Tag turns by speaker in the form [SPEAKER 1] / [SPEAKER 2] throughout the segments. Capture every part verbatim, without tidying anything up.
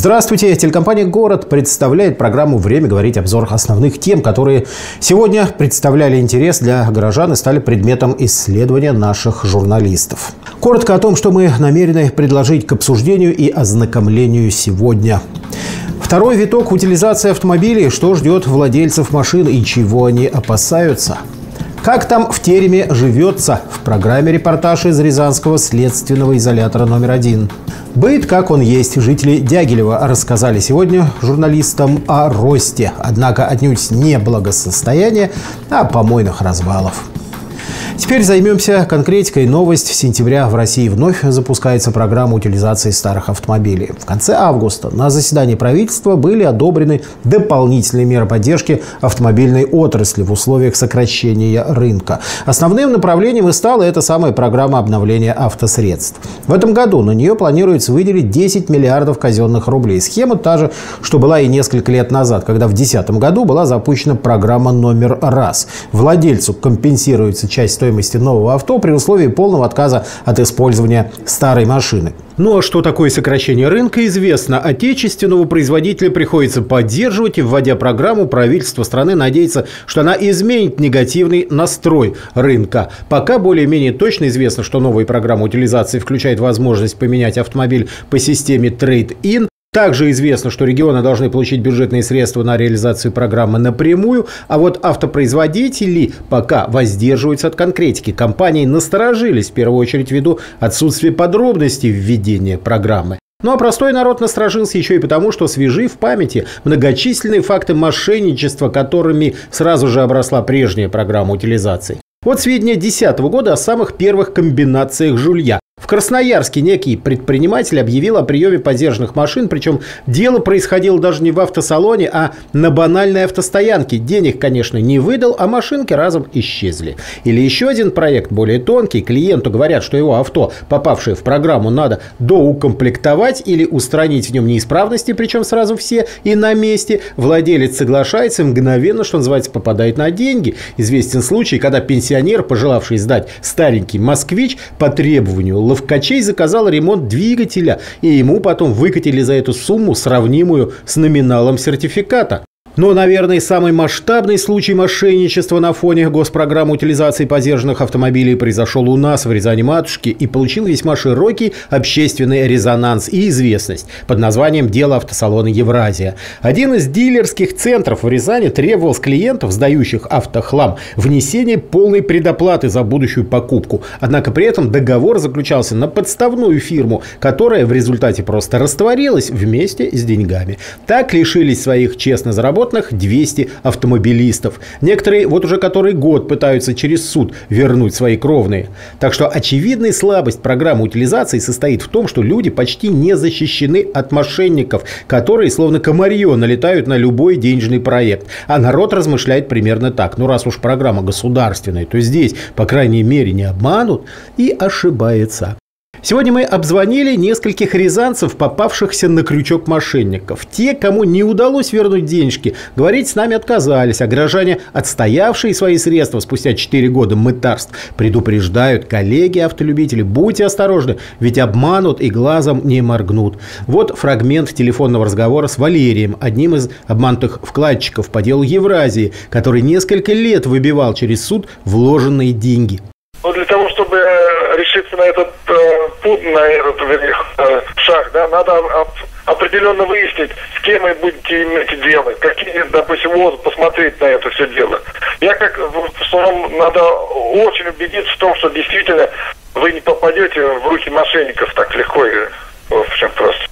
[SPEAKER 1] Здравствуйте! Телекомпания «Город» представляет программу «Время говорить», обзор основных тем, которые сегодня представляли интерес для горожан и стали предметом исследования наших журналистов. Коротко о том, что мы намерены предложить к обсуждению и ознакомлению сегодня. Второй виток утилизации автомобилей. Что ждет владельцев машин и чего они опасаются? Как там в тереме живется? В программе репортаж из Рязанского следственного изолятора номер один. Быт, как он есть. Жители Дягилева рассказали сегодня журналистам о росте. Однако отнюдь не благосостояния, а помойных развалов. Теперь займемся конкретикой. Новость. С сентября в России вновь запускается программа утилизации старых автомобилей. В конце августа на заседании правительства были одобрены дополнительные меры поддержки автомобильной отрасли в условиях сокращения рынка. Основным направлением и стала эта самая программа обновления автосредств. В этом году на нее планируется выделить десять миллиардов казенных рублей. Схема та же, что была и несколько лет назад, когда в две тысячи десятом году была запущена программа номер раз. Владельцу компенсируется часть стоимости нового авто при условии полного отказа от использования старой машины. Ну а что такое сокращение рынка, известно. Отечественного производителя приходится поддерживать, и, вводя программу, правительство страны надеется, что она изменит негативный настрой рынка. Пока более-менее точно известно, что новая программа утилизации включает возможность поменять автомобиль по системе трейд-ин. Также известно, что регионы должны получить бюджетные средства на реализацию программы напрямую, а вот автопроизводители пока воздерживаются от конкретики. Компании насторожились, в первую очередь ввиду отсутствия подробностей введения программы. Ну а простой народ насторожился еще и потому, что свежи в памяти многочисленные факты мошенничества, которыми сразу же обросла прежняя программа утилизации. Вот сведения две тысячи десятого года о самых первых комбинациях жулья. В Красноярске некий предприниматель объявил о приеме подержанных машин, причем дело происходило даже не в автосалоне, а на банальной автостоянке. Денег, конечно, не выдал, а машинки разом исчезли. Или еще один проект, более тонкий. Клиенту говорят, что его авто, попавшее в программу, надо доукомплектовать или устранить в нем неисправности, причем сразу все и на месте. Владелец соглашается и мгновенно, что называется, попадает на деньги. Известен случай, когда пенсионер, пожелавший сдать старенький «Москвич», по требованию Ловкачей заказал ремонт двигателя, и ему потом выкатили за эту сумму, сравнимую с номиналом сертификата. Но, наверное, самый масштабный случай мошенничества на фоне госпрограммы утилизации подержанных автомобилей произошел у нас в Рязани-матушке и получил весьма широкий общественный резонанс и известность под названием «Дело автосалона Евразия». Один из дилерских центров в Рязани требовал с клиентов, сдающих автохлам, внесения полной предоплаты за будущую покупку. Однако при этом договор заключался на подставную фирму, которая в результате просто растворилась вместе с деньгами. Так лишились своих честно заработанных двести автомобилистов. Некоторые вот уже который год пытаются через суд вернуть свои кровные. Так что очевидная слабость программы утилизации состоит в том, что люди почти не защищены от мошенников, которые словно комарье налетают на любой денежный проект. А народ размышляет примерно так: ну раз уж программа государственная, то здесь, по крайней мере, не обманут, и ошибается. Сегодня мы обзвонили нескольких рязанцев, попавшихся на крючок мошенников. Те, кому не удалось вернуть денежки, говорить с нами отказались, а горожане, отстоявшие свои средства спустя четыре года мытарств, предупреждают: коллеги-автолюбители, будьте осторожны, ведь обманут и глазом не моргнут. Вот фрагмент телефонного разговора с Валерием, одним из обманутых вкладчиков по делу Евразии, который несколько лет выбивал через суд вложенные деньги.
[SPEAKER 2] Ну, для того, чтобы решиться на этот э, путь, на этот вернее, э, шаг, да, надо об, определенно выяснить, с кем вы будете иметь дело, какие, допустим, вот, посмотреть на это все дело. Я как, что вам надо очень убедиться в том, что действительно вы не попадете в руки мошенников так легко и в общем просто.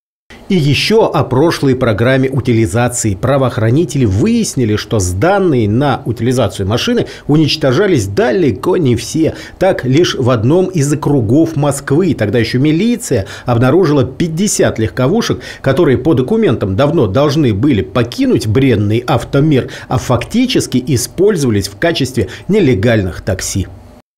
[SPEAKER 1] И еще о прошлой программе утилизации. Правоохранители выяснили, что сданные на утилизацию машины уничтожались далеко не все. Так, лишь в одном из округов Москвы, тогда еще милиция, обнаружила пятьдесят легковушек, которые по документам давно должны были покинуть бренный автомир, а фактически использовались в качестве нелегальных такси.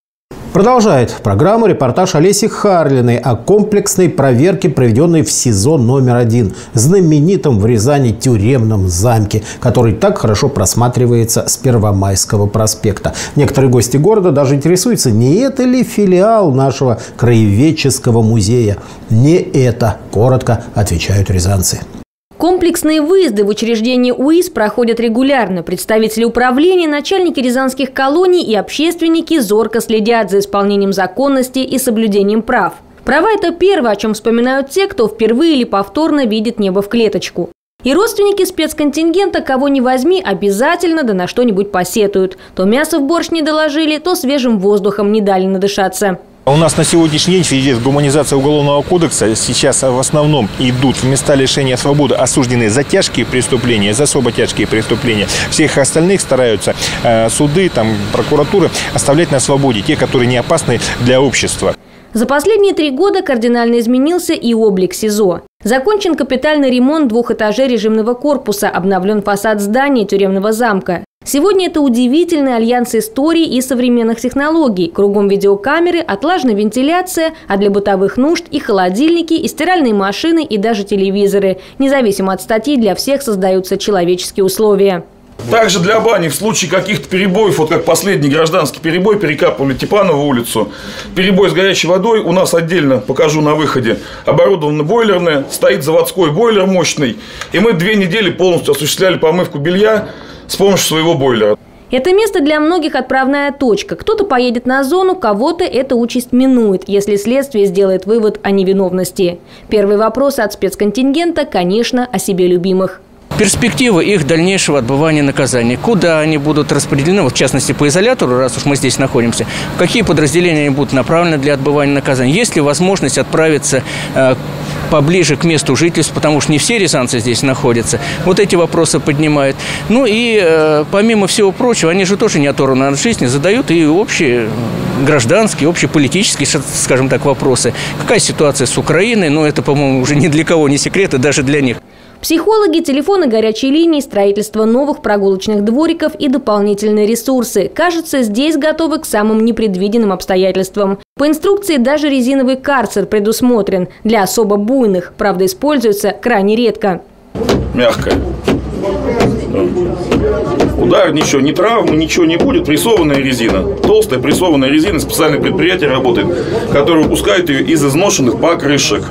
[SPEAKER 1] Продолжает программу репортаж Олеси Харлиной о комплексной проверке, проведенной в СИЗО номер один, знаменитом в Рязани тюремном замке, который так хорошо просматривается с Первомайского проспекта. Некоторые гости города даже интересуются, не это ли филиал нашего краеведческого музея. Не это, коротко отвечают рязанцы.
[SPEAKER 3] Комплексные выезды в учреждение УИС проходят регулярно. Представители управления, начальники рязанских колоний и общественники зорко следят за исполнением законности и соблюдением прав. Права – это первое, о чем вспоминают те, кто впервые или повторно видит небо в клеточку. И родственники спецконтингента, кого не возьми, обязательно да на что-нибудь посетуют. То мясо в борщ не доложили, то свежим воздухом не дали надышаться.
[SPEAKER 4] У нас на сегодняшний день в связи с гуманизацией Уголовного кодекса сейчас в основном идут в места лишения свободы осужденные за тяжкие преступления, за особо тяжкие преступления. Всех остальных стараются э, суды, там, прокуратуры оставлять на свободе, те, которые не опасны для общества.
[SPEAKER 3] За последние три года кардинально изменился и облик СИЗО. Закончен капитальный ремонт двух этажей режимного корпуса, обновлен фасад здания тюремного замка. Сегодня это удивительный альянс истории и современных технологий. Кругом видеокамеры, отлаженная вентиляция, а для бытовых нужд и холодильники, и стиральные машины, и даже телевизоры. Независимо от статьи, для всех создаются человеческие условия.
[SPEAKER 5] Также для бани в случае каких-то перебоев, вот как последний гражданский перебой, перекапывали Типанову улицу, перебой с горячей водой, у нас отдельно, покажу на выходе, оборудовано бойлерное, стоит заводской бойлер мощный, и мы две недели полностью осуществляли помывку белья с помощью своего бойлера.
[SPEAKER 3] Это место для многих отправная точка. Кто-то поедет на зону, кого-то эта участь минует, если следствие сделает вывод о невиновности. Первый вопрос от спецконтингента, конечно, о себе любимых.
[SPEAKER 6] Перспективы их дальнейшего отбывания наказания. Куда они будут распределены, вот в частности по изолятору, раз уж мы здесь находимся, в какие подразделения они будут направлены для отбывания наказания. Есть ли возможность отправиться э, поближе к месту жительства, потому что не все рязанцы здесь находятся. Вот эти вопросы поднимают. Ну и э, помимо всего прочего, они же тоже не оторваны от жизни, задают и общие гражданские, общеполитические, скажем так, вопросы. Какая ситуация с Украиной? Ну это, по-моему, уже ни для кого не секрет, и даже для них.
[SPEAKER 3] Психологи, телефоны горячей линии, строительство новых прогулочных двориков и дополнительные ресурсы. Кажется, здесь готовы к самым непредвиденным обстоятельствам. По инструкции даже резиновый карцер предусмотрен для особо буйных, правда, используется крайне редко.
[SPEAKER 5] Мягкая. Удар, ничего, ни травмы, ничего не будет. Прессованная резина. Толстая прессованная резина, специальное предприятие работает, которое выпускает ее из изношенных покрышек.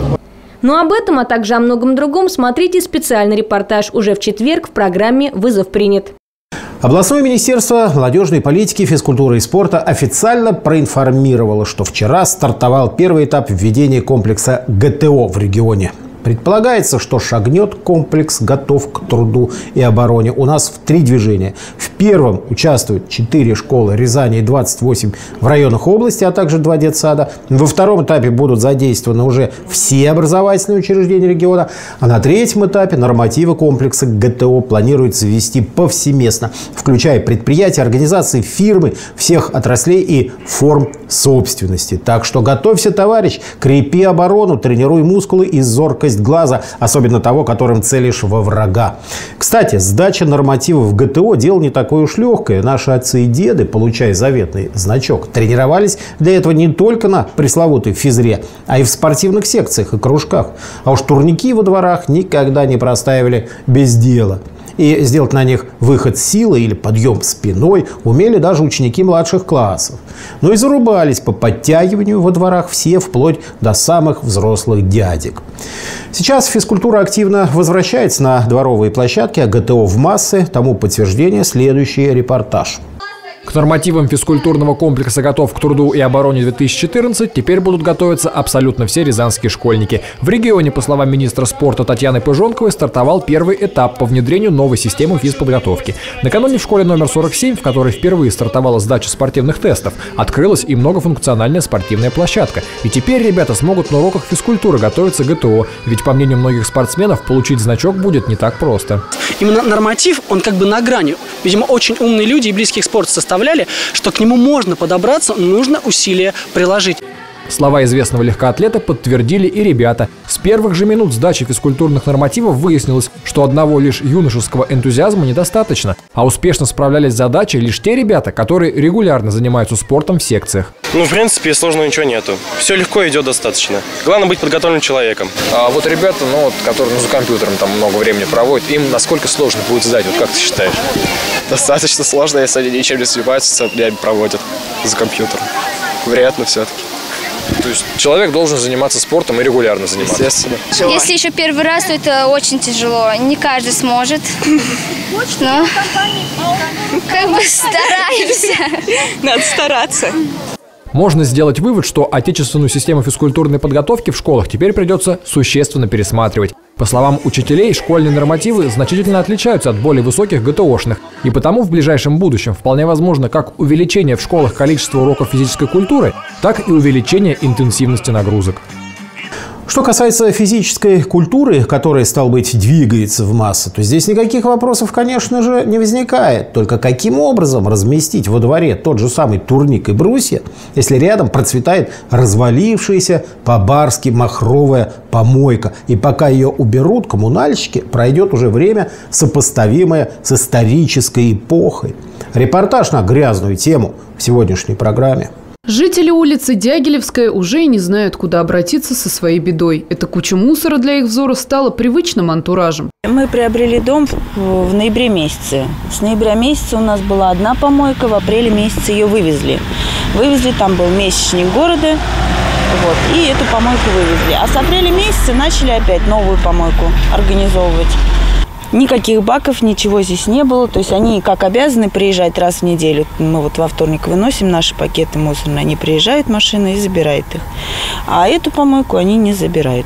[SPEAKER 3] Но об этом, а также о многом другом смотрите специальный репортаж уже в четверг в программе «Вызов принят».
[SPEAKER 1] Областное министерство молодежной политики, физкультуры и спорта официально проинформировало, что вчера стартовал первый этап введения комплекса ГТО в регионе. Предполагается, что шагнет комплекс «Готов к труду и обороне» у нас в три движения. В первом участвуют четыре школы Рязани и двадцать восемь в районах области, а также два детсада. Во втором этапе будут задействованы уже все образовательные учреждения региона. А на третьем этапе нормативы комплекса ГТО планируется ввести повсеместно, включая предприятия, организации, фирмы всех отраслей и форм собственности. Так что готовься, товарищ, крепи оборону, тренируй мускулы и зоркость глаза, особенно того, которым целишь во врага. Кстати, сдача нормативов ГТО – дело не такое уж легкое. Наши отцы и деды, получая заветный значок, тренировались для этого не только на пресловутой физре, а и в спортивных секциях и кружках. А уж турники во дворах никогда не простаивали без дела. И сделать на них выход силой или подъем спиной умели даже ученики младших классов. Но и зарубались по подтягиванию во дворах все, вплоть до самых взрослых дядек. Сейчас физкультура активно возвращается на дворовые площадки, а ГТО в массы. Тому подтверждение следующий репортаж.
[SPEAKER 7] К нормативам физкультурного комплекса «Готов к труду и обороне-две тысячи четырнадцать» теперь будут готовиться абсолютно все рязанские школьники. В регионе, по словам министра спорта Татьяны Пыжонковой, стартовал первый этап по внедрению новой системы физподготовки. Накануне в школе номер сорок семь, в которой впервые стартовала сдача спортивных тестов, открылась и многофункциональная спортивная площадка. И теперь ребята смогут на уроках физкультуры готовиться к ГТО, ведь, по мнению многих спортсменов, получить значок будет не так просто.
[SPEAKER 8] Именно норматив, он как бы на грани. Видимо, очень умные люди и близкие к спорту составляли, что к нему можно подобраться, нужно усилия приложить.
[SPEAKER 7] Слова известного легкоатлета подтвердили и ребята. С первых же минут сдачи физкультурных нормативов выяснилось, что одного лишь юношеского энтузиазма недостаточно, а успешно справлялись с задачей лишь те ребята, которые регулярно занимаются спортом в секциях.
[SPEAKER 9] Ну, в принципе, сложного ничего нету. Все легко идет достаточно. Главное быть подготовленным человеком.
[SPEAKER 10] А вот ребята, ну, вот, которые ну, за компьютером там много времени проводят, им насколько сложно будет сдать? Вот как ты считаешь?
[SPEAKER 9] Достаточно сложно, если они ничем не занимаются, время проводят за компьютером. Вряд ли все-таки.
[SPEAKER 10] То есть человек должен заниматься спортом и регулярно заниматься?
[SPEAKER 9] Естественно.
[SPEAKER 11] Если еще первый раз, то это очень тяжело. Не каждый сможет. Но как бы стараемся.
[SPEAKER 12] Надо стараться.
[SPEAKER 7] Можно сделать вывод, что отечественную систему физкультурной подготовки в школах теперь придется существенно пересматривать. По словам учителей, школьные нормативы значительно отличаются от более высоких ГТОшных. И потому в ближайшем будущем вполне возможно как увеличение в школах количества уроков физической культуры, так и увеличение интенсивности нагрузок.
[SPEAKER 1] Что касается физической культуры, которая, стал быть, двигается в массы, то здесь никаких вопросов, конечно же, не возникает. Только каким образом разместить во дворе тот же самый турник и брусья, если рядом процветает развалившаяся по-барски махровая помойка. И пока ее уберут коммунальщики, пройдет уже время, сопоставимое с исторической эпохой. Репортаж на грязную тему в сегодняшней программе.
[SPEAKER 13] Жители улицы Дягилевская уже и не знают, куда обратиться со своей бедой. Эта куча мусора для их взора стала привычным антуражем.
[SPEAKER 12] Мы приобрели дом в ноябре месяце. С ноября месяца у нас была одна помойка, в апреле месяце ее вывезли. Вывезли, там был месячник города, вот, и эту помойку вывезли. А с апреля месяца начали опять новую помойку организовывать. Никаких баков, ничего здесь не было. То есть они как обязаны приезжать раз в неделю. Мы вот во вторник выносим наши пакеты мусорные. Они приезжают, машина, и забирает их. А эту помойку они не забирают.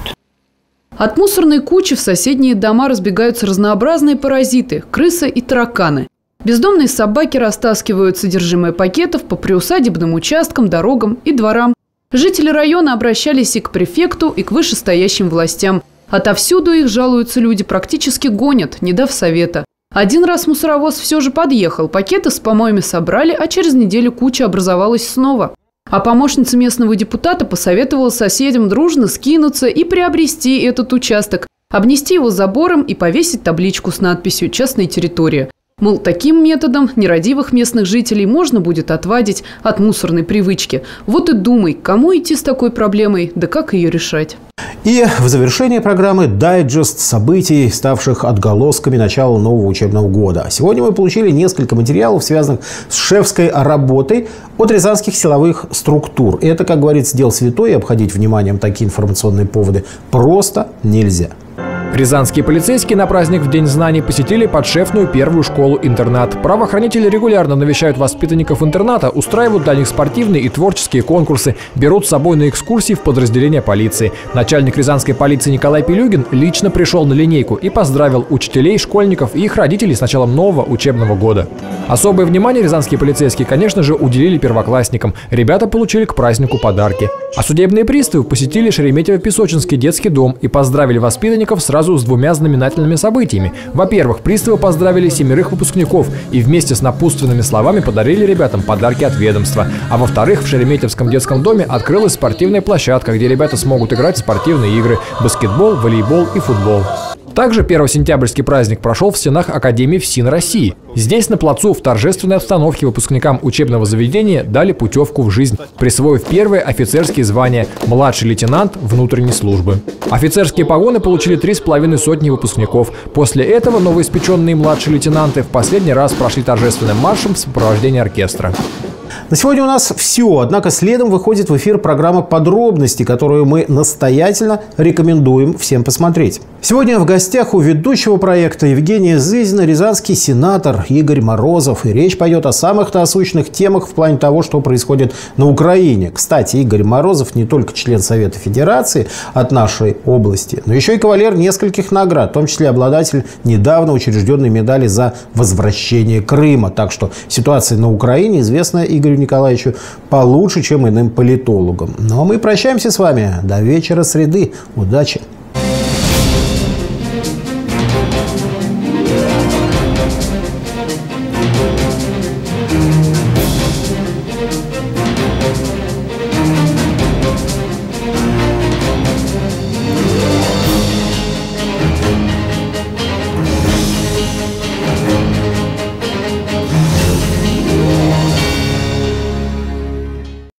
[SPEAKER 13] От мусорной кучи в соседние дома разбегаются разнообразные паразиты – крысы и тараканы. Бездомные собаки растаскивают содержимое пакетов по приусадебным участкам, дорогам и дворам. Жители района обращались и к префекту, и к вышестоящим властям. Отовсюду их, жалуются люди, практически гонят, не дав совета. Один раз мусоровоз все же подъехал, пакеты с помоями собрали, а через неделю куча образовалась снова. А помощница местного депутата посоветовала соседям дружно скинуться и приобрести этот участок, обнести его забором и повесить табличку с надписью «Частная территория». Мол, таким методом нерадивых местных жителей можно будет отвадить от мусорной привычки. Вот и думай, кому идти с такой проблемой, да как ее решать.
[SPEAKER 1] И в завершение программы дайджест событий, ставших отголосками начала нового учебного года. Сегодня мы получили несколько материалов, связанных с шефской работой от рязанских силовых структур. И это, как говорится, дело святое, и обходить вниманием такие информационные поводы просто нельзя.
[SPEAKER 7] Рязанские полицейские на праздник в День знаний посетили подшефную первую школу-интернат. Правоохранители регулярно навещают воспитанников интерната, устраивают для них спортивные и творческие конкурсы, берут с собой на экскурсии в подразделения полиции. Начальник рязанской полиции Николай Пилюгин лично пришел на линейку и поздравил учителей, школьников и их родителей с началом нового учебного года. Особое внимание рязанские полицейские, конечно же, уделили первоклассникам. Ребята получили к празднику подарки. А судебные приставы посетили Шереметьево-Песочинский детский дом и поздравили воспитанников сразу с двумя знаменательными событиями. Во-первых, приставы поздравили семерых выпускников и вместе с напутственными словами подарили ребятам подарки от ведомства. А во-вторых, в Шереметьевском детском доме открылась спортивная площадка, где ребята смогут играть в спортивные игры – баскетбол, волейбол и футбол. Также первосентябрьский праздник прошел в стенах Академии ФСИН России. Здесь на плацу в торжественной обстановке выпускникам учебного заведения дали путевку в жизнь, присвоив первые офицерские звания «Младший лейтенант внутренней службы». Офицерские погоны получили три с половиной сотни выпускников. После этого новоиспеченные младшие лейтенанты в последний раз прошли торжественным маршем в сопровождении оркестра.
[SPEAKER 1] На сегодня у нас все. Однако следом выходит в эфир программа «Подробности», которую мы настоятельно рекомендуем всем посмотреть. Сегодня в гостях у ведущего проекта Евгения Зызина рязанский сенатор Игорь Морозов. И речь пойдет о самых насущных темах в плане того, что происходит на Украине. Кстати, Игорь Морозов не только член Совета Федерации от нашей области, но еще и кавалер нескольких наград, в том числе обладатель недавно учрежденной медали за возвращение Крыма. Так что ситуация на Украине известна Игорю Николаевичу получше, чем иным политологам. Ну а мы прощаемся с вами до вечера среды. Удачи!